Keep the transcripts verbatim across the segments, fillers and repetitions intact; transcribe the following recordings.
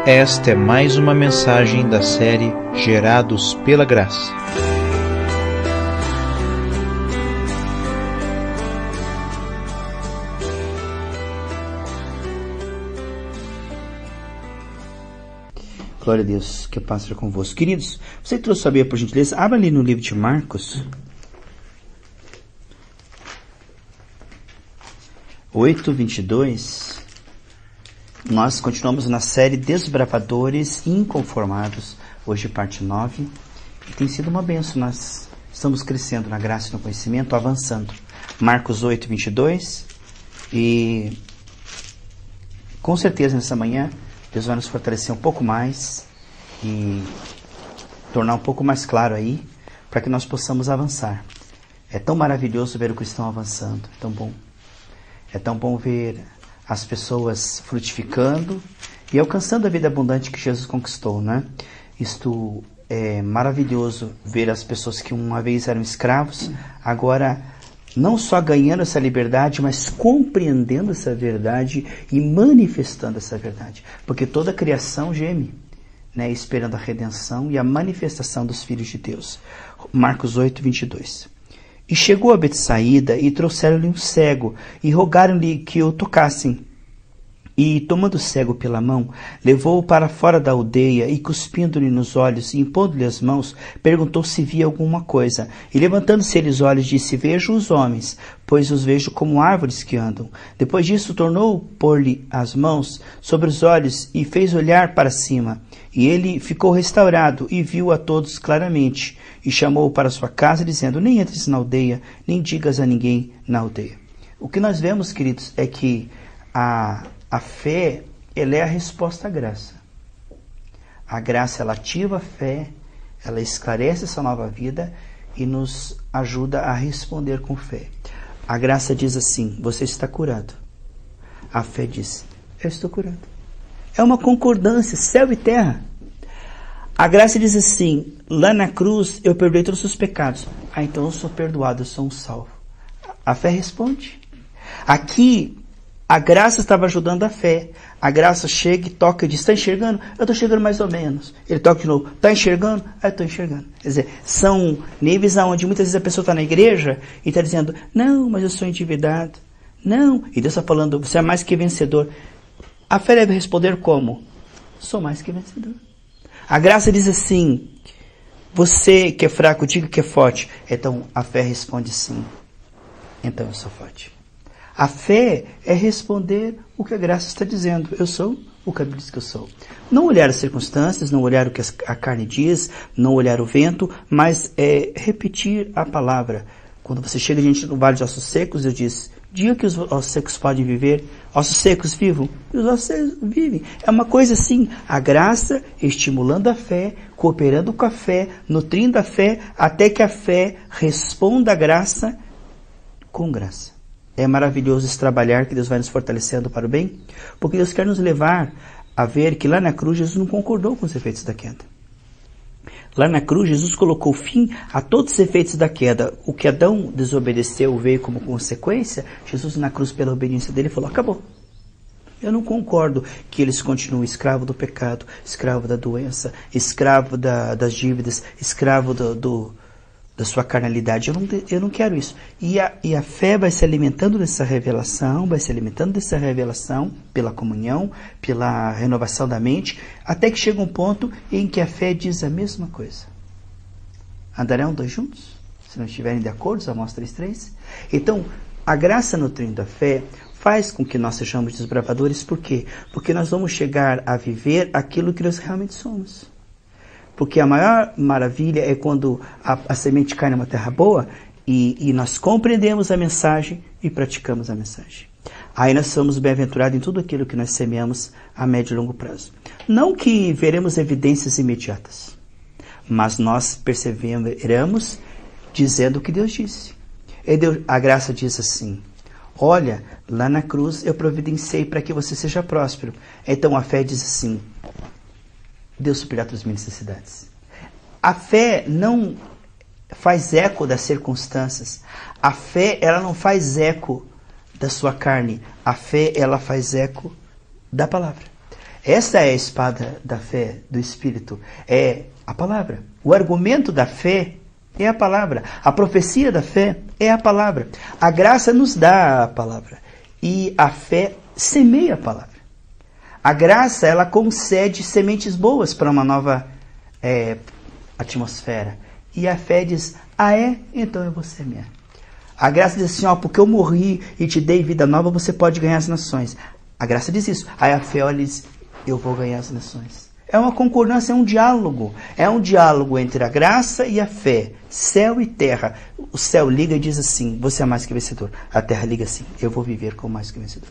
Esta é mais uma mensagem da série Gerados pela Graça. Glória a Deus, que a paz seja convosco. Queridos, você que trouxe a Bíblia, por gentileza, abra ali no livro de Marcos oito, vinte e dois. Nós continuamos na série Desbravadores Inconformados, hoje parte nove, e tem sido uma bênção. Nós estamos crescendo na graça e no conhecimento, avançando. Marcos oito, vinte e dois, e com certeza nessa manhã Deus vai nos fortalecer um pouco mais e tornar um pouco mais claro aí, para que nós possamos avançar. É tão maravilhoso ver o cristão avançando, é tão bom. É tão bom ver as pessoas frutificando e alcançando a vida abundante que Jesus conquistou, né? Isto é maravilhoso, ver as pessoas que uma vez eram escravos, agora não só ganhando essa liberdade, mas compreendendo essa verdade e manifestando essa verdade. Porque toda a criação geme, né, esperando a redenção e a manifestação dos filhos de Deus. Marcos oito, vinte e dois. E chegou a Betsaída, e trouxeram-lhe um cego, e rogaram-lhe que o tocassem. E, tomando o cego pela mão, levou-o para fora da aldeia, e cuspindo-lhe nos olhos, e impondo-lhe as mãos, perguntou se via alguma coisa. E levantando-se ele os olhos, disse: Vejo os homens, pois os vejo como árvores que andam. Depois disso, tornou pôr-lhe as mãos sobre os olhos, e fez olhar para cima. E ele ficou restaurado, e viu a todos claramente. E chamou-o para sua casa, dizendo: Nem entres na aldeia, nem digas a ninguém na aldeia. O que nós vemos, queridos, é que a... A fé, ela é a resposta à graça. A graça, ela ativa a fé, ela esclarece essa nova vida e nos ajuda a responder com fé. A graça diz assim: você está curado. A fé diz: eu estou curado. É uma concordância, céu e terra. A graça diz assim: lá na cruz eu perdoei todos os seus pecados. Ah, então eu sou perdoado, eu sou um salvo. A fé responde. Aqui, a graça estava ajudando a fé. A graça chega e toca e diz: está enxergando? Eu estou enxergando mais ou menos. Ele toca de novo: está enxergando? Ah, eu estou enxergando. Quer dizer, são níveis onde muitas vezes a pessoa está na igreja e está dizendo: não, mas eu sou endividado. Não. E Deus está falando: você é mais que vencedor. A fé deve responder como? Sou mais que vencedor. A graça diz assim: você que é fraco, diga que é forte. Então a fé responde sim. Então eu sou forte. A fé é responder o que a graça está dizendo. Eu sou o que a Bíblia diz que eu sou. Não olhar as circunstâncias, não olhar o que a carne diz, não olhar o vento, mas é repetir a palavra. Quando você chega diante do vale de ossos secos, eu disse: diga que os ossos secos podem viver. Ossos secos vivam. E os ossos secos vivem. É uma coisa assim, a graça estimulando a fé, cooperando com a fé, nutrindo a fé, até que a fé responda a graça com graça. É maravilhoso esse trabalhar que Deus vai nos fortalecendo para o bem, porque Deus quer nos levar a ver que lá na cruz Jesus não concordou com os efeitos da queda. Lá na cruz Jesus colocou fim a todos os efeitos da queda. O que Adão desobedeceu veio como consequência. Jesus na cruz, pela obediência dele, falou: acabou. Eu não concordo que eles continuem escravo do pecado, escravo da doença, escravo da, das dívidas, escravo do... do da sua carnalidade. Eu não, eu não quero isso. E a, e a fé vai se alimentando dessa revelação, vai se alimentando dessa revelação pela comunhão, pela renovação da mente, até que chega um ponto em que a fé diz a mesma coisa. Andarão dois juntos? Se não estiverem de acordo, Amós três, três. Então, a graça nutrindo a fé faz com que nós sejamos desbravadores. Por quê? Porque nós vamos chegar a viver aquilo que nós realmente somos. Porque a maior maravilha é quando a, a semente cai numa terra boa e, e nós compreendemos a mensagem e praticamos a mensagem. Aí nós somos bem-aventurados em tudo aquilo que nós semeamos a médio e longo prazo. Não que veremos evidências imediatas, mas nós perseveramos dizendo o que Deus disse. E Deus, a graça diz assim: olha, lá na cruz eu providenciei para que você seja próspero. Então a fé diz assim: Deus suprirá todas as minhas necessidades. A fé não faz eco das circunstâncias. A fé, ela não faz eco da sua carne. A fé, ela faz eco da palavra. Essa é a espada da fé, do Espírito. É a palavra. O argumento da fé é a palavra. A profecia da fé é a palavra. A graça nos dá a palavra. E a fé semeia a palavra. A graça, ela concede sementes boas para uma nova é, atmosfera. E a fé diz, ah é? Então eu vou semear. A graça diz assim, ó, porque eu morri e te dei vida nova, você pode ganhar as nações. A graça diz isso. Aí a fé olha e diz, eu vou ganhar as nações. É uma concordância, é um diálogo. É um diálogo entre a graça e a fé. Céu e terra. O céu liga e diz assim, você é mais que vencedor. A terra liga assim, eu vou viver como mais que vencedor.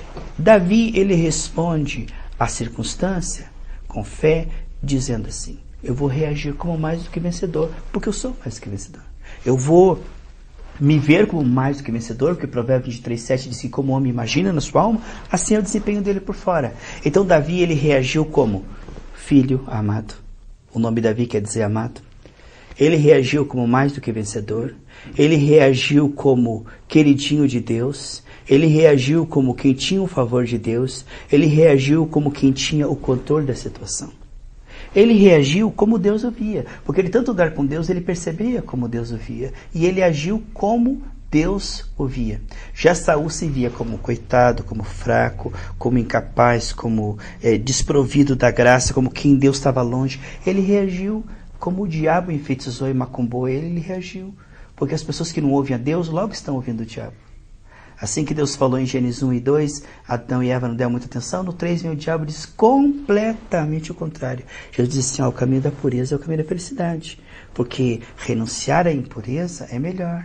Davi, ele responde à circunstância com fé, dizendo assim, eu vou reagir como mais do que vencedor, porque eu sou mais que vencedor. Eu vou me ver como mais do que vencedor, porque Provérbios vinte e três, sete diz que como o homem imagina na sua alma, assim é o desempenho dele por fora. Então Davi, ele reagiu como filho amado. O nome Davi quer dizer amado. Ele reagiu como mais do que vencedor. Ele reagiu como queridinho de Deus. Ele reagiu como quem tinha o favor de Deus. Ele reagiu como quem tinha o controle da situação. Ele reagiu como Deus o via, porque ele tanto andar com Deus, ele percebia como Deus o via, e ele agiu como Deus o via. Já Saul se via como coitado, como fraco, como incapaz, como é, desprovido da graça, como quem Deus estava longe. Ele reagiu como o diabo enfeitiçou e macumbou ele, ele reagiu, porque as pessoas que não ouvem a Deus logo estão ouvindo o diabo. Assim que Deus falou em Gênesis um e dois, Adão e Eva não deram muita atenção. No três vem o diabo e diz completamente o contrário. Jesus disse assim, ó, o caminho da pureza é o caminho da felicidade. Porque renunciar à impureza é melhor.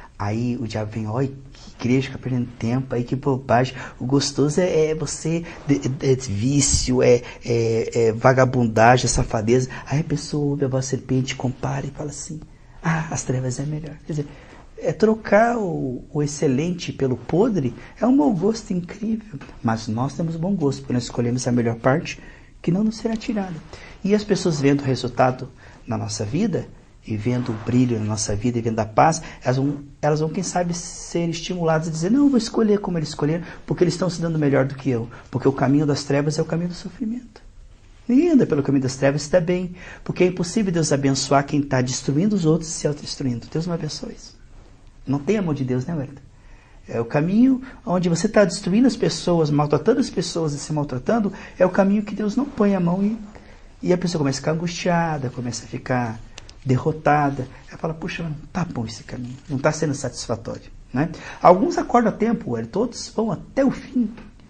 Aí o diabo vem, olha, que igreja fica perdendo tempo, aí que bobagem. O gostoso é, é você, é, é vício, é, é, é vagabundagem, é safadeza. Aí a pessoa ouve a voz da serpente, compara e fala assim, ah, as trevas é melhor. Quer dizer, é trocar o, o excelente pelo podre, é um mau gosto incrível. Mas nós temos bom gosto, porque nós escolhemos a melhor parte que não nos será tirada. E as pessoas vendo o resultado na nossa vida, e vendo o brilho na nossa vida, e vendo a paz, elas vão, elas vão quem sabe, ser estimuladas a dizer, não, eu vou escolher como eles escolheram, porque eles estão se dando melhor do que eu. Porque o caminho das trevas é o caminho do sofrimento. Ninguém anda pelo caminho das trevas e está bem. Porque é impossível Deus abençoar quem está destruindo os outros e se autodestruindo. Deus não abençoa isso. Não tem amor de Deus, né, Werther? É o caminho onde você está destruindo as pessoas, maltratando as pessoas e se maltratando, é o caminho que Deus não põe a mão e, e a pessoa começa a ficar angustiada, começa a ficar derrotada. Ela fala, puxa, não está bom esse caminho, não está sendo satisfatório. Né? Alguns acordam a tempo, Werther, todos vão até o fim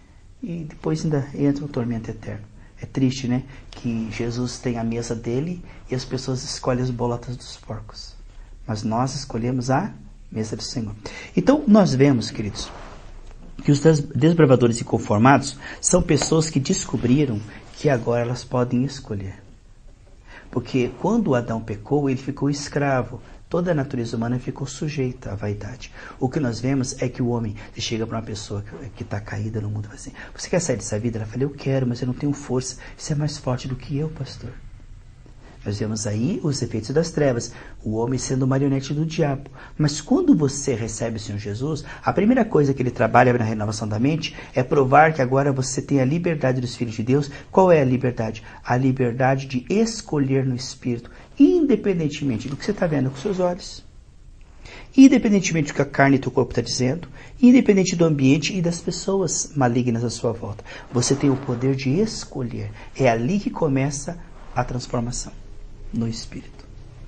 e depois ainda entra no tormento eterno. É triste, né? Que Jesus tem a mesa dele e as pessoas escolhem as bolotas dos porcos. Mas nós escolhemos a mesa do Senhor. Então, nós vemos, queridos, que os desbravadores inconformados são pessoas que descobriram que agora elas podem escolher. Porque quando Adão pecou, ele ficou escravo. Toda a natureza humana ficou sujeita à vaidade. O que nós vemos é que o homem chega para uma pessoa que está caída no mundo e fala assim, você quer sair dessa vida? Ela fala, eu quero, mas eu não tenho força. Você é mais forte do que eu, pastor. Nós vemos aí os efeitos das trevas, o homem sendo marionete do diabo. Mas quando você recebe o Senhor Jesus, a primeira coisa que ele trabalha na renovação da mente é provar que agora você tem a liberdade dos filhos de Deus. Qual é a liberdade? A liberdade de escolher no Espírito, independentemente do que você está vendo com seus olhos, independentemente do que a carne e teu corpo está dizendo, independente do ambiente e das pessoas malignas à sua volta. Você tem o poder de escolher. É ali que começa a transformação. No Espírito.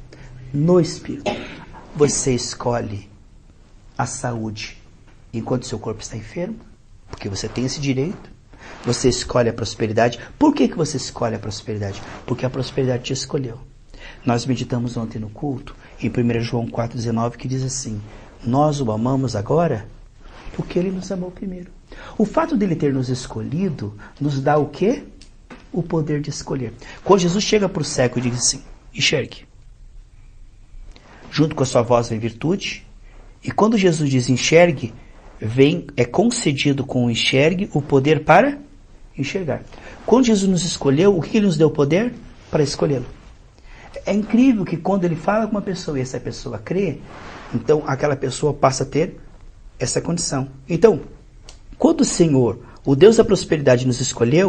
No Espírito. Você escolhe a saúde enquanto seu corpo está enfermo, porque você tem esse direito. Você escolhe a prosperidade. Por que que você escolhe a prosperidade? Porque a prosperidade te escolheu. Nós meditamos ontem no culto, em primeiro João quatro, dezenove, que diz assim, nós o amamos agora porque ele nos amou primeiro. O fato dele ter nos escolhido nos dá o quê? O poder de escolher. Quando Jesus chega para o cego e diz assim, enxergue. Junto com a sua voz vem virtude. E quando Jesus diz enxergue, vem, é concedido com o enxergue o poder para enxergar. Quando Jesus nos escolheu, o que ele nos deu o poder? Para escolhê-lo. É incrível que quando ele fala com uma pessoa e essa pessoa crê, então aquela pessoa passa a ter essa condição. Então, quando o Senhor, o Deus da prosperidade, nos escolheu,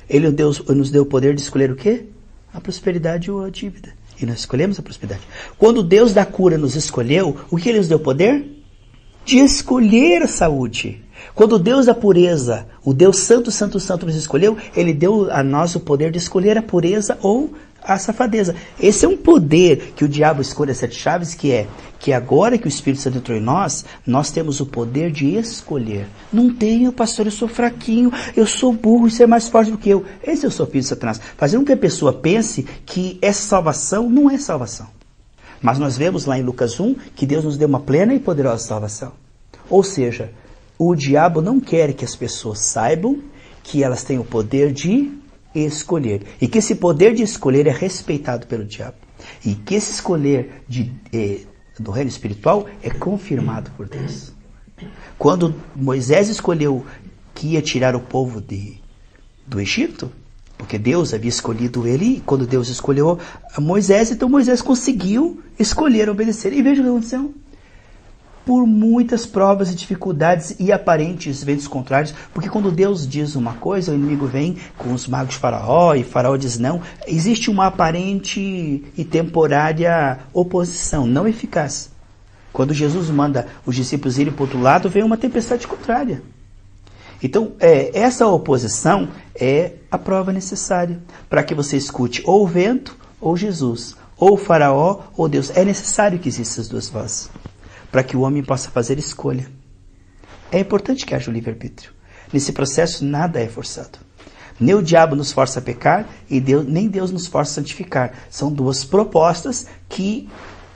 Ele nos deu, nos deu o poder de escolher o quê? A prosperidade ou a dívida. E nós escolhemos a prosperidade. Quando Deus da cura nos escolheu, o que Ele nos deu poder? De escolher a saúde. Quando o Deus da pureza, o Deus Santo, Santo, Santo nos escolheu, Ele deu a nós o poder de escolher a pureza ou a safadeza. Esse é um poder que o diabo escolhe as sete chaves, que é que agora que o Espírito Santo entrou em nós, nós temos o poder de escolher. Não tenho, pastor, eu sou fraquinho, eu sou burro, isso é mais forte do que eu. Esse é o sofisma de Satanás. Fazendo com que a pessoa pense que essa salvação não é salvação. Mas nós vemos lá em Lucas um que Deus nos deu uma plena e poderosa salvação. Ou seja, o diabo não quer que as pessoas saibam que elas têm o poder de escolher. E que esse poder de escolher é respeitado pelo diabo. E que esse escolher de, eh, do reino espiritual é confirmado por Deus. Quando Moisés escolheu que ia tirar o povo de, do Egito, porque Deus havia escolhido ele, e quando Deus escolheu Moisés, então Moisés conseguiu escolher obedecer. E veja o que aconteceu. Por muitas provas e dificuldades e aparentes ventos contrários, porque quando Deus diz uma coisa, o inimigo vem com os magos de Faraó, e Faraó diz não, existe uma aparente e temporária oposição, não eficaz. Quando Jesus manda os discípulos irem para o outro lado, vem uma tempestade contrária. Então, é, essa oposição é a prova necessária para que você escute ou o vento, ou Jesus, ou o Faraó, ou Deus. É necessário que existam as duas vozes, para que o homem possa fazer escolha. É importante que haja o livre-arbítrio. Nesse processo, nada é forçado. Nem o diabo nos força a pecar, e Deus, nem Deus nos força a santificar. São duas propostas que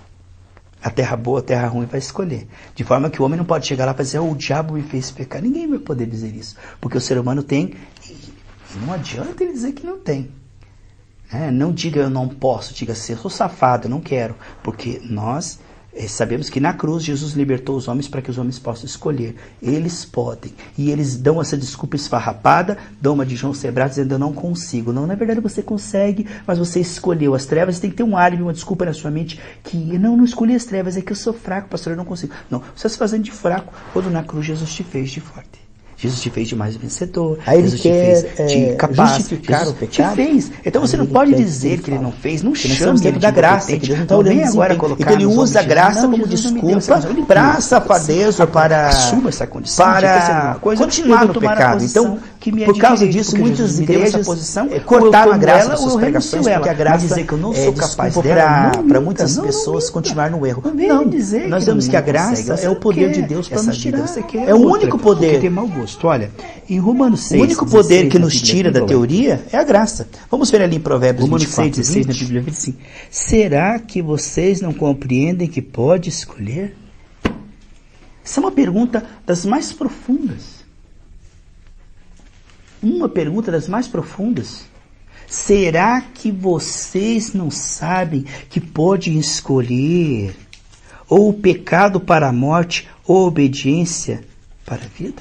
a terra boa, a terra ruim vai escolher. De forma que o homem não pode chegar lá e dizer, oh, o diabo me fez pecar. Ninguém vai poder dizer isso. Porque o ser humano tem, e não adianta ele dizer que não tem. É, não diga eu não posso, diga assim, eu sou safado, eu não quero. Porque nós sabemos que na cruz Jesus libertou os homens para que os homens possam escolher. Eles podem. E eles dão essa desculpa esfarrapada, dão uma de João Sebrae dizendo eu não consigo. Não, na verdade você consegue, mas você escolheu as trevas. Você tem que ter um álibi, uma desculpa na sua mente que não, não escolhi as trevas, é que eu sou fraco, pastor, eu não consigo. Não, você está se fazendo de fraco quando na cruz Jesus te fez de forte. Jesus te fez de mais vencedor. Aí Jesus ele quer, te fez de é, capaz. justificar Jesus o pecado. te fez. Então Aí você não ele pode quer dizer que ele não fez. Não chame ele da de graça. incompetente. Que Deus não, Então tá vem olhando agora desempenho. colocar Então ele nos usa a homens, graça não, como Jesus não me deu essa desculpa condição. para safadeza ou para assuma essa condição, para coisa, continuar no tomar a pecado. posição Então, que me é por de causa direito, disso, porque muitas Jesus me deu essa igrejas posição, é, cortaram a graça das suas ou pregações, renuncio porque a ela. graça Mas dizer que eu não é sou capaz desculpa dela, para- não, para nunca, muitas não, não, pessoas nunca. continuar no erro. Não vem Não, dizer nós que vemos não que a consegue. graça Você é o poder quer de Deus para essa nos vida, tirar. você quer É o outra, único porque poder. tem mau gosto. Olha, em Romanos seis, O único poder dezesseis, que na nos Bíblia, tira da Bíblia, teoria é a graça. Vamos ver ali em Provérbios Romanos vinte e quatro, seis, dezesseis, na vinte. Bíblia diz assim, será que vocês não compreendem que pode escolher? Essa é uma pergunta das mais profundas. Uma pergunta das mais profundas. Será que vocês não sabem que podem escolher ou o pecado para a morte ou a obediência para a vida?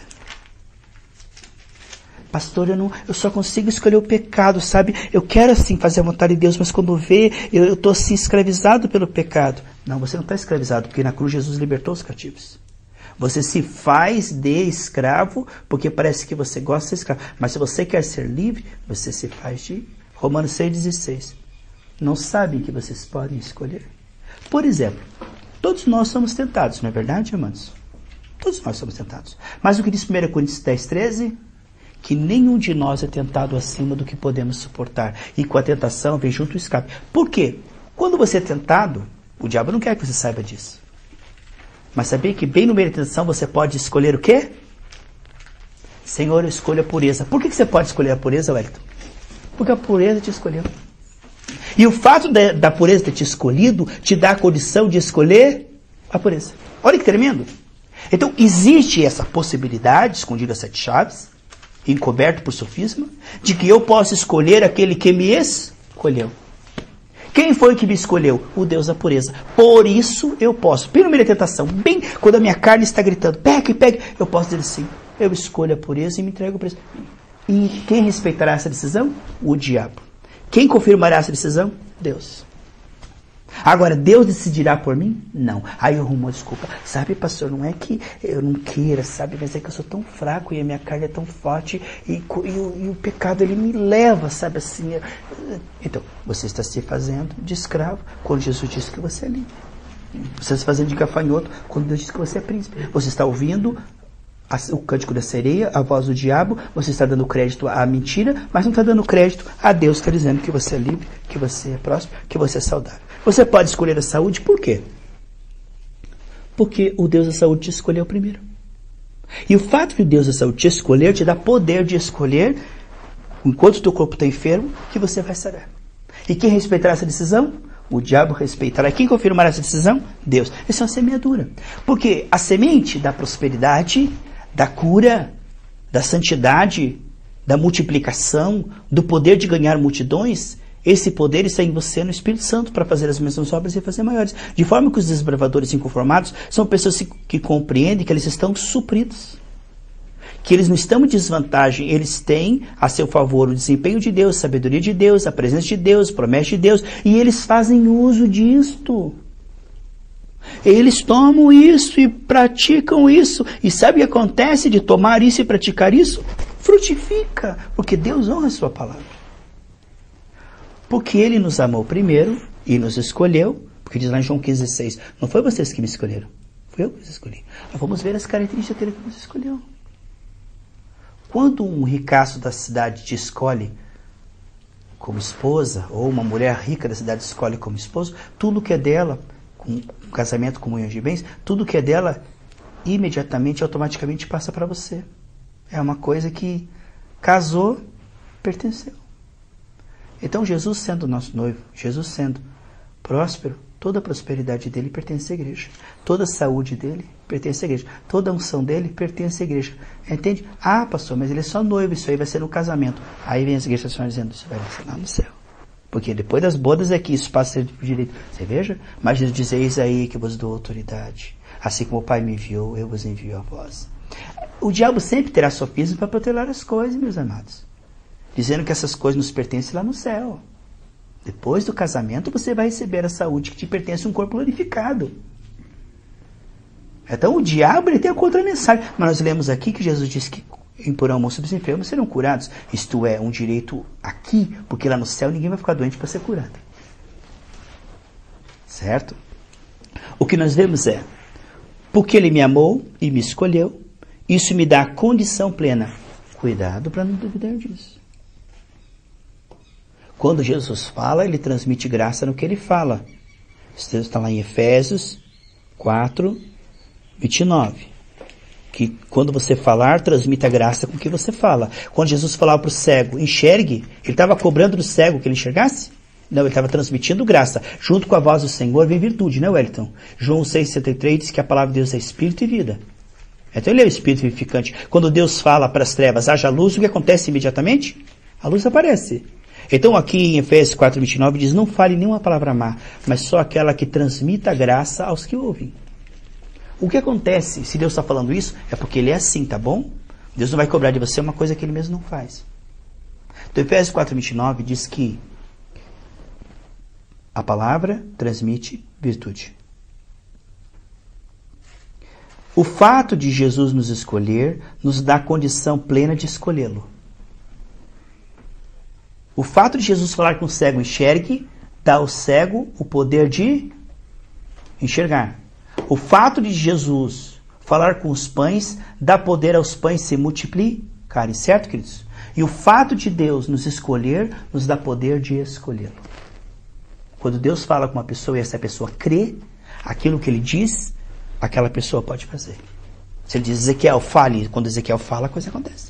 Pastor, eu, não, eu só consigo escolher o pecado, sabe? Eu quero assim fazer a vontade de Deus, mas quando vê, eu estou assim escravizado pelo pecado. Não, você não está escravizado, porque na cruz Jesus libertou os cativos. Você se faz de escravo, porque parece que você gosta de ser escravo. Mas se você quer ser livre, você se faz de... Romanos seis, dezesseis. Não sabem que vocês podem escolher? Por exemplo, todos nós somos tentados, não é verdade, irmãos? Todos nós somos tentados. Mas o que diz primeira Coríntios dez, treze? Que nenhum de nós é tentado acima do que podemos suportar. E com a tentação vem junto o escape. Por quê? Quando você é tentado, o diabo não quer que você saiba disso. Mas sabia que bem no meio da tentação você pode escolher o quê? Senhor, eu escolho a pureza. Por que você pode escolher a pureza, Wellington? Porque a pureza te escolheu. E o fato de, da pureza ter te escolhido te dá a condição de escolher a pureza. Olha que tremendo. Então, existe essa possibilidade, escondida às sete chaves, encoberto por sofisma, de que eu posso escolher aquele que me escolheu. Quem foi que me escolheu? O Deus da pureza. Por isso eu posso, bem no meio da tentação, bem quando a minha carne está gritando, pegue, pegue, eu posso dizer assim, eu escolho a pureza e me entrego a pureza. E quem respeitará essa decisão? O diabo. Quem confirmará essa decisão? Deus. Agora, Deus decidirá por mim? Não. Aí eu arrumo uma desculpa. Sabe, pastor, não é que eu não queira, sabe? Mas é que eu sou tão fraco e a minha carne é tão forte e, e, o, e o pecado, ele me leva, sabe assim. Eu... Então, você está se fazendo de escravo quando Jesus disse que você é livre. Você está se fazendo de gafanhoto quando Deus disse que você é príncipe. Você está ouvindo a, o cântico da sereia, a voz do diabo, você está dando crédito à mentira, mas não está dando crédito a Deus, que está dizendo que você é livre, que você é próspero, que você é saudável. Você pode escolher a saúde, por quê? Porque o Deus da saúde te escolheu primeiro. E o fato de o Deus da saúde te escolher, te dá poder de escolher, enquanto o teu corpo está enfermo, que você vai sarar. E quem respeitará essa decisão? O diabo respeitará. Quem confirmará essa decisão? Deus. Isso é uma semeadura. Porque a semente da prosperidade, da cura, da santidade, da multiplicação, do poder de ganhar multidões, esse poder está em você, no Espírito Santo, para fazer as mesmas obras e fazer maiores. De forma que os desbravadores inconformados são pessoas que compreendem que eles estão supridos. Que eles não estão em desvantagem, eles têm a seu favor o desempenho de Deus, a sabedoria de Deus, a presença de Deus, a promessa de Deus, e eles fazem uso disto. Eles tomam isso e praticam isso. E sabe o que acontece de tomar isso e praticar isso? Frutifica, porque Deus honra a sua palavra. Porque Ele nos amou primeiro e nos escolheu, porque diz lá em João quinze, dezesseis, não foi vocês que me escolheram, fui eu que os escolhi. Mas vamos ver as características daquele que nos escolheu. Quando um ricaço da cidade te escolhe como esposa, ou uma mulher rica da cidade te escolhe como esposo, tudo que é dela, com um casamento, comunhão de bens, tudo que é dela, imediatamente, automaticamente passa para você. É uma coisa que casou, pertenceu. Então, Jesus sendo nosso noivo, Jesus sendo próspero, toda a prosperidade dele pertence à igreja. Toda a saúde dele pertence à igreja. Toda a unção dele pertence à igreja. Entende? Ah, pastor, mas ele é só noivo, isso aí vai ser no casamento. Aí vem as igrejas dizendo, isso vai ser lá no céu. Porque depois das bodas é que isso passa a ser direito. Você veja? Mas Jesus diz, eis aí que vos dou autoridade. Assim como o Pai me enviou, eu vos envio a vós. O diabo sempre terá sofisma para protelar as coisas, meus amados. Dizendo que essas coisas nos pertencem lá no céu. Depois do casamento, você vai receber a saúde que te pertence a um corpo glorificado. Então, o diabo ele tem a contra-mensagem. Mas nós lemos aqui que Jesus disse que imporão mão sobre os enfermos serão curados. Isto é, um direito aqui, porque lá no céu ninguém vai ficar doente para ser curado. Certo? O que nós vemos é, porque Ele me amou e me escolheu, isso me dá a condição plena. Cuidado para não duvidar disso. Quando Jesus fala, Ele transmite graça no que Ele fala. Isso está lá em Efésios quatro, vinte e nove. Que quando você falar, transmita graça com o que você fala. Quando Jesus falava para o cego, enxergue, Ele estava cobrando do cego que ele enxergasse? Não, Ele estava transmitindo graça. Junto com a voz do Senhor vem virtude, né, Wellington? João seis, sessenta e três diz que a palavra de Deus é espírito e vida. Então Ele é o espírito vivificante. Quando Deus fala para as trevas, haja luz, o que acontece imediatamente? A luz aparece. Então aqui em Efésios quatro, vinte e nove diz, não fale nenhuma palavra má, mas só aquela que transmita graça aos que ouvem. O que acontece, se Deus está falando isso, é porque Ele é assim, tá bom? Deus não vai cobrar de você uma coisa que Ele mesmo não faz. Então Efésios quatro, vinte e nove diz que a palavra transmite virtude. O fato de Jesus nos escolher nos dá a condição plena de escolhê-lo. O fato de Jesus falar com o cego enxergue, dá ao cego o poder de enxergar. O fato de Jesus falar com os pães, dá poder aos pães se multiplicarem, certo, queridos? E o fato de Deus nos escolher, nos dá poder de escolhê-lo. Quando Deus fala com uma pessoa e essa pessoa crê, aquilo que Ele diz, aquela pessoa pode fazer. Se Ele diz, Ezequiel, fale, quando Ezequiel fala, a coisa acontece.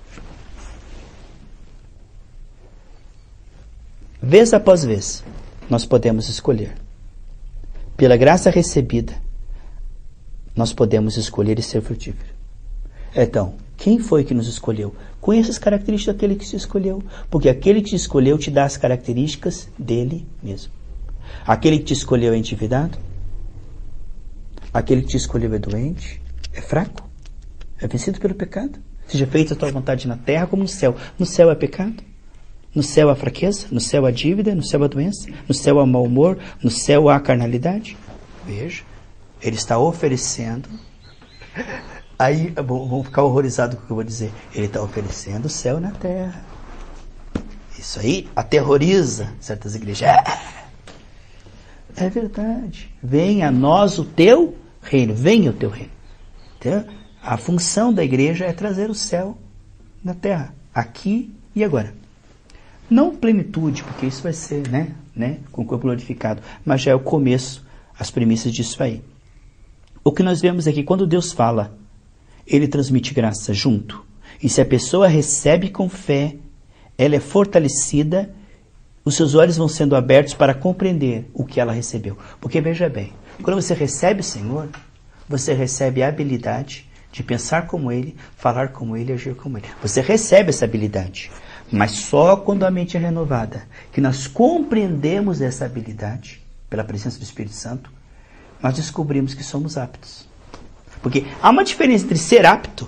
Vez após vez, nós podemos escolher. Pela graça recebida, nós podemos escolher e ser frutífero. Então, quem foi que nos escolheu? Conheça as características daquele que te escolheu, porque aquele que te escolheu te dá as características dele mesmo. Aquele que te escolheu é endividado? Aquele que te escolheu é doente? É fraco? É vencido pelo pecado? Seja feita a tua vontade na terra como no céu. No céu é pecado? No céu há fraqueza, no céu há dívida, no céu há doença, no céu há mau humor, no céu há carnalidade. Veja, ele está oferecendo. Aí vão ficar horrorizados com o que eu vou dizer. Ele está oferecendo o céu na terra. Isso aí aterroriza certas igrejas. É verdade. Venha a nós o teu reino. Venha o teu reino. Então, a função da igreja é trazer o céu na terra, aqui e agora. Não plenitude, porque isso vai ser, né, né, com o corpo glorificado, mas já é o começo, as premissas disso aí. O que nós vemos é que quando Deus fala, Ele transmite graça junto. E se a pessoa recebe com fé, ela é fortalecida, os seus olhos vão sendo abertos para compreender o que ela recebeu. Porque veja bem, quando você recebe o Senhor, você recebe a habilidade de pensar como Ele, falar como Ele, agir como Ele. Você recebe essa habilidade. Mas só quando a mente é renovada, que nós compreendemos essa habilidade, pela presença do Espírito Santo, nós descobrimos que somos aptos. Porque há uma diferença entre ser apto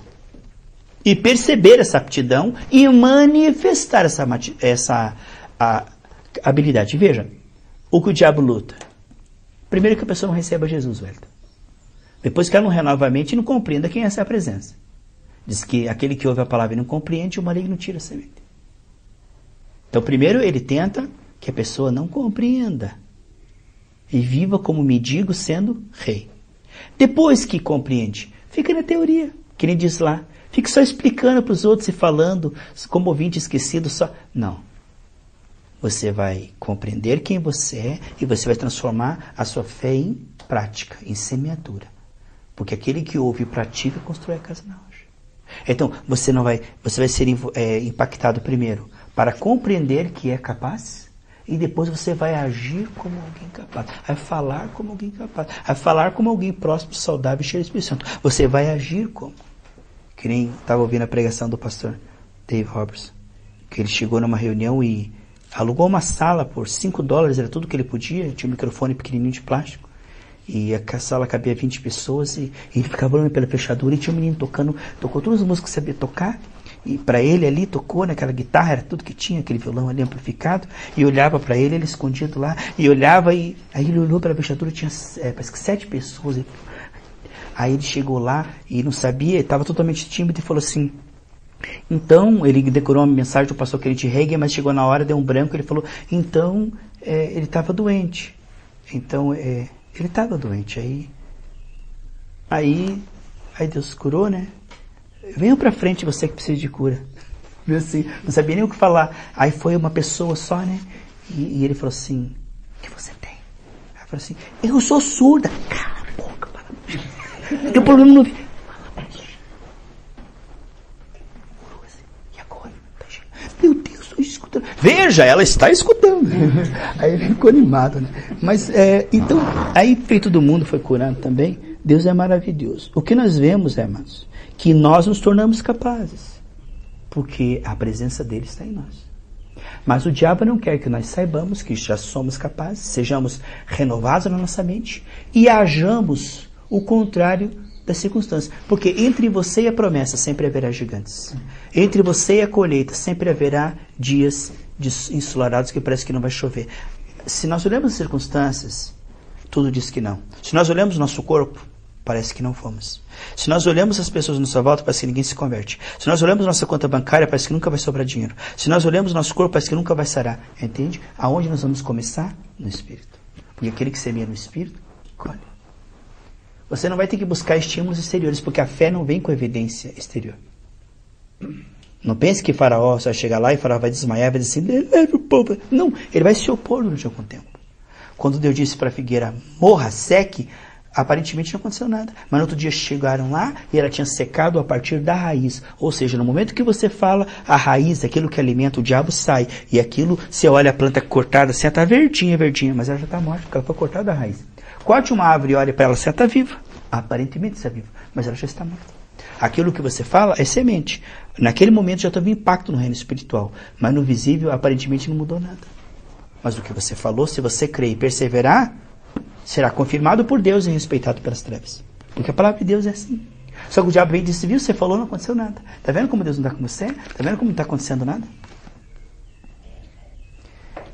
e perceber essa aptidão e manifestar essa, essa a, habilidade. Veja, o que o diabo luta. Primeiro que a pessoa não receba Jesus, velho. Depois que ela não renova a mente e não compreenda quem é essa presença. Diz que aquele que ouve a palavra e não compreende, o maligno tira a semente. Então, primeiro ele tenta que a pessoa não compreenda e viva como mendigo sendo rei. Depois que compreende, fica na teoria, que nem diz lá. Fica só explicando para os outros e falando como ouvinte esquecido. Só. Não. Você vai compreender quem você é e você vai transformar a sua fé em prática, em semeadura. Porque aquele que ouve e pratica, constrói a casa na rocha. Então, você não vai, você vai ser é, impactado primeiro para compreender que é capaz e depois você vai agir como alguém capaz. Vai falar como alguém capaz. Vai falar como alguém próspero, saudável e cheio do Espírito Santo. Você vai agir como. Que nem estava ouvindo a pregação do pastor Dave Roberts. Que ele chegou numa reunião e alugou uma sala por cinco dólares, era tudo que ele podia. Tinha um microfone pequenininho de plástico. E a sala cabia vinte pessoas e, e ele ficava olhando pela fechadura e tinha um menino tocando, tocou todas as músicas que sabia tocar, e para ele ali tocou naquela guitarra, era tudo que tinha, aquele violão ali amplificado, e olhava para ele, ele escondido lá, e olhava, e aí ele olhou pela fechadura, tinha é, parece que sete pessoas, e, aí ele chegou lá e não sabia, estava totalmente tímido e falou assim, então, ele decorou uma mensagem do pastor Kenneth Hagin, mas chegou na hora, deu um branco, ele falou, então, é, ele estava doente, então, é, ele estava doente, aí, aí, aí Deus curou, né? Venha pra frente você que precisa de cura. Viu assim? Não sabia nem o que falar. Aí foi uma pessoa só, né? E, e ele falou assim, o que você tem? Aí falou assim, eu sou surda. Cala a boca, para. Tem um problema no ouvido. E agora? Meu Deus, estou escutando. Veja, ela está escutando. Aí ele ficou animado, né? Mas, é, então, aí feito do mundo foi curado também. Deus é maravilhoso. O que nós vemos, é, amados, que nós nos tornamos capazes, porque a presença dele está em nós. Mas o diabo não quer que nós saibamos que já somos capazes, sejamos renovados na nossa mente e hajamos o contrário das circunstâncias. Porque entre você e a promessa sempre haverá gigantes. Entre você e a colheita sempre haverá dias ensolarados que parece que não vai chover. Se nós olhamos as circunstâncias, tudo diz que não. Se nós olhamos o nosso corpo, parece que não fomos. Se nós olhamos as pessoas à nossa volta, parece que ninguém se converte. Se nós olhamos nossa conta bancária, parece que nunca vai sobrar dinheiro. Se nós olhamos nosso corpo, parece que nunca vai sarar. Entende? Aonde nós vamos começar? No Espírito. Porque aquele que semeia no Espírito, colhe. Você não vai ter que buscar estímulos exteriores, porque a fé não vem com evidência exterior. Não pense que Faraó vai chegar lá e Faraó vai desmaiar e vai dizer assim, leve o povo. Não, ele vai se opor durante algum tempo. Quando Deus disse para a figueira, morra, seque, aparentemente não aconteceu nada. Mas no outro dia chegaram lá e ela tinha secado a partir da raiz. Ou seja, no momento que você fala, a raiz, aquilo que alimenta o diabo sai. E aquilo, você olha a planta cortada, assim, ela está verdinha, verdinha, mas ela já está morta, porque ela foi cortada da raiz. Corte uma árvore e olha para ela, você está viva. Aparentemente está viva, mas ela já está morta. Aquilo que você fala é semente. Naquele momento já teve impacto no reino espiritual. Mas no visível, aparentemente não mudou nada. Mas o que você falou, se você crer e perseverar, será confirmado por Deus e respeitado pelas trevas. Porque a palavra de Deus é assim. Só que o diabo vem e disse, viu, você falou, não aconteceu nada. Está vendo como Deus não está com você? Está vendo como não está acontecendo nada?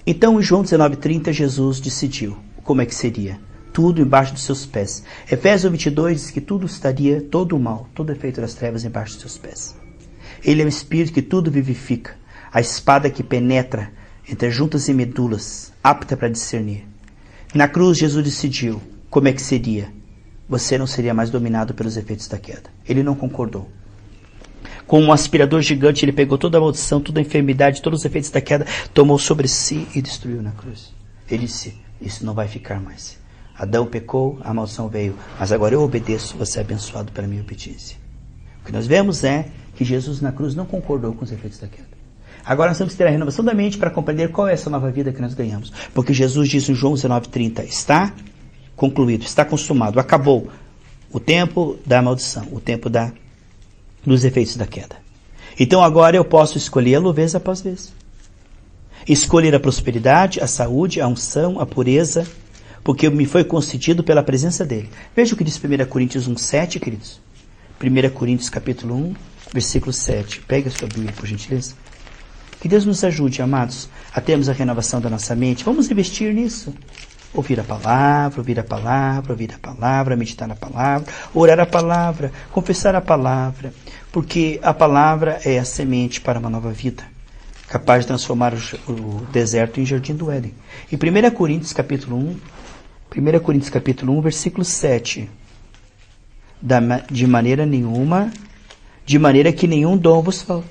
Então, em João dezenove, trinta, Jesus decidiu como é que seria. Tudo embaixo dos seus pés. Efésios vinte e dois diz que tudo estaria, todo o mal, todo efeito das trevas embaixo dos seus pés. Ele é o Espírito que tudo vivifica, a espada que penetra entre juntas e medulas, apta para discernir. Na cruz, Jesus decidiu como é que seria. Você não seria mais dominado pelos efeitos da queda. Ele não concordou. Com um aspirador gigante, ele pegou toda a maldição, toda a enfermidade, todos os efeitos da queda, tomou sobre si e destruiu na cruz. Ele disse, isso não vai ficar mais. Adão pecou, a maldição veio, mas agora eu obedeço, você é abençoado pela minha obediência. O que nós vemos é que Jesus na cruz não concordou com os efeitos da queda. Agora nós temos que ter a renovação da mente para compreender qual é essa nova vida que nós ganhamos. Porque Jesus diz em João dezenove, trinta, está concluído, está consumado, acabou o tempo da maldição, o tempo da, dos efeitos da queda. Então agora eu posso escolhê-lo vez após vez. Escolher a prosperidade, a saúde, a unção, a pureza, porque me foi concedido pela presença dele. Veja o que diz primeira Coríntios um, sete, queridos. primeira Coríntios capítulo um, versículo sete. Pega a sua Bíblia, por gentileza. Que Deus nos ajude, amados, a termos a renovação da nossa mente. Vamos investir nisso. Ouvir a palavra, ouvir a palavra, ouvir a palavra, meditar na palavra, orar a palavra, confessar a palavra. Porque a palavra é a semente para uma nova vida, capaz de transformar o, o deserto em jardim do Éden. Em primeira Coríntios capítulo um, primeira Coríntios capítulo um, versículo sete. Da, de maneira nenhuma, de maneira que nenhum dom vos falta.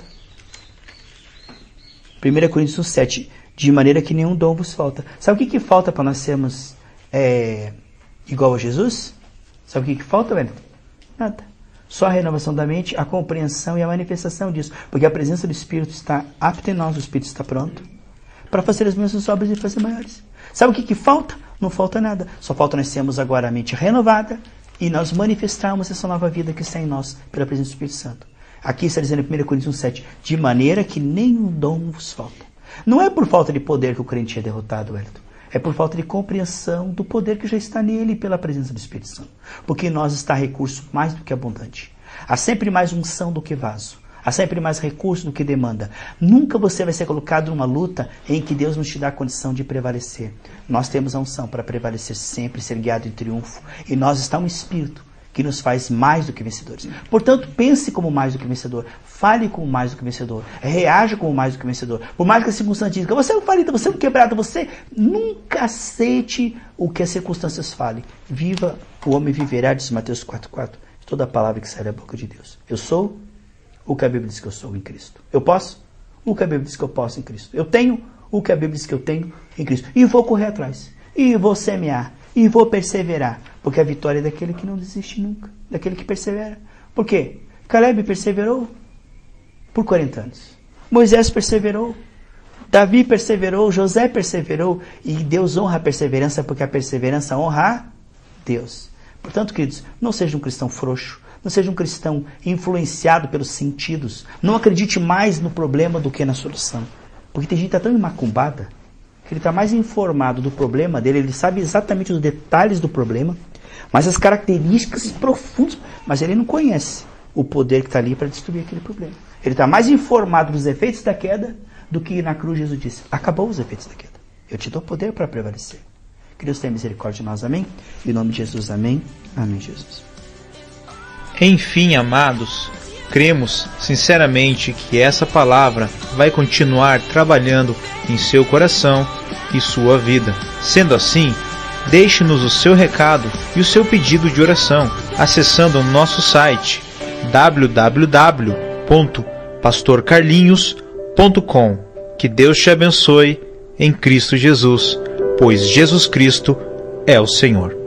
primeira Coríntios um, sete. De maneira que nenhum dom vos falta. Sabe o que, que falta para nós sermos é, igual a Jesus? Sabe o que, que falta, velho? Nada. Só a renovação da mente, a compreensão e a manifestação disso. Porque a presença do Espírito está apta em nós, o Espírito está pronto para fazer as mesmas obras e fazer maiores. Sabe o que, que falta? Não falta nada. Só falta nós termos agora a mente renovada e nós manifestarmos essa nova vida que está em nós pela presença do Espírito Santo. Aqui está dizendo em primeira Coríntios um, sete. De maneira que nenhum dom vos falta. Não é por falta de poder que o crente é derrotado, Wellington. É por falta de compreensão do poder que já está nele pela presença do Espírito Santo. Porque em nós está recurso mais do que abundante. Há sempre mais unção do que vaso. Há sempre mais recurso do que demanda. Nunca você vai ser colocado numa luta em que Deus nos te dá a condição de prevalecer. Nós temos a unção para prevalecer sempre, ser guiado em triunfo. E nós está um Espírito que nos faz mais do que vencedores. Portanto, pense como mais do que vencedor. Fale como mais do que vencedor. Reaja como mais do que vencedor. Por mais que a circunstância diga, você é um falido, você é um quebrado, você nunca aceite o que as circunstâncias falem. Viva, o homem viverá, diz Mateus quatro, quatro. Toda a palavra que sai da boca de Deus. Eu sou o que a Bíblia diz que eu sou em Cristo. Eu posso o que a Bíblia diz que eu posso em Cristo. Eu tenho o que a Bíblia diz que eu tenho em Cristo. E vou correr atrás. E vou semear. E vou perseverar, porque a vitória é daquele que não desiste nunca, daquele que persevera. Por quê? Caleb perseverou por quarenta anos. Moisés perseverou. Davi perseverou. José perseverou. E Deus honra a perseverança, porque a perseverança honra a Deus. Portanto, queridos, não seja um cristão frouxo. Não seja um cristão influenciado pelos sentidos. Não acredite mais no problema do que na solução. Porque tem gente que está tão macumbada que ele está mais informado do problema dele, ele sabe exatamente os detalhes do problema, mas as características profundas, mas ele não conhece o poder que está ali para destruir aquele problema. Ele está mais informado dos efeitos da queda do que na cruz Jesus disse, acabou os efeitos da queda. Eu te dou poder para prevalecer. Que Deus tenha misericórdia de nós, amém? Em nome de Jesus, amém. Amém, Jesus. Enfim, amados, cremos sinceramente que essa palavra vai continuar trabalhando em seu coração e sua vida. Sendo assim, deixe-nos o seu recado e o seu pedido de oração acessando o nosso site w w w ponto pastor carlinhos ponto com. Que Deus te abençoe em Cristo Jesus, pois Jesus Cristo é o Senhor.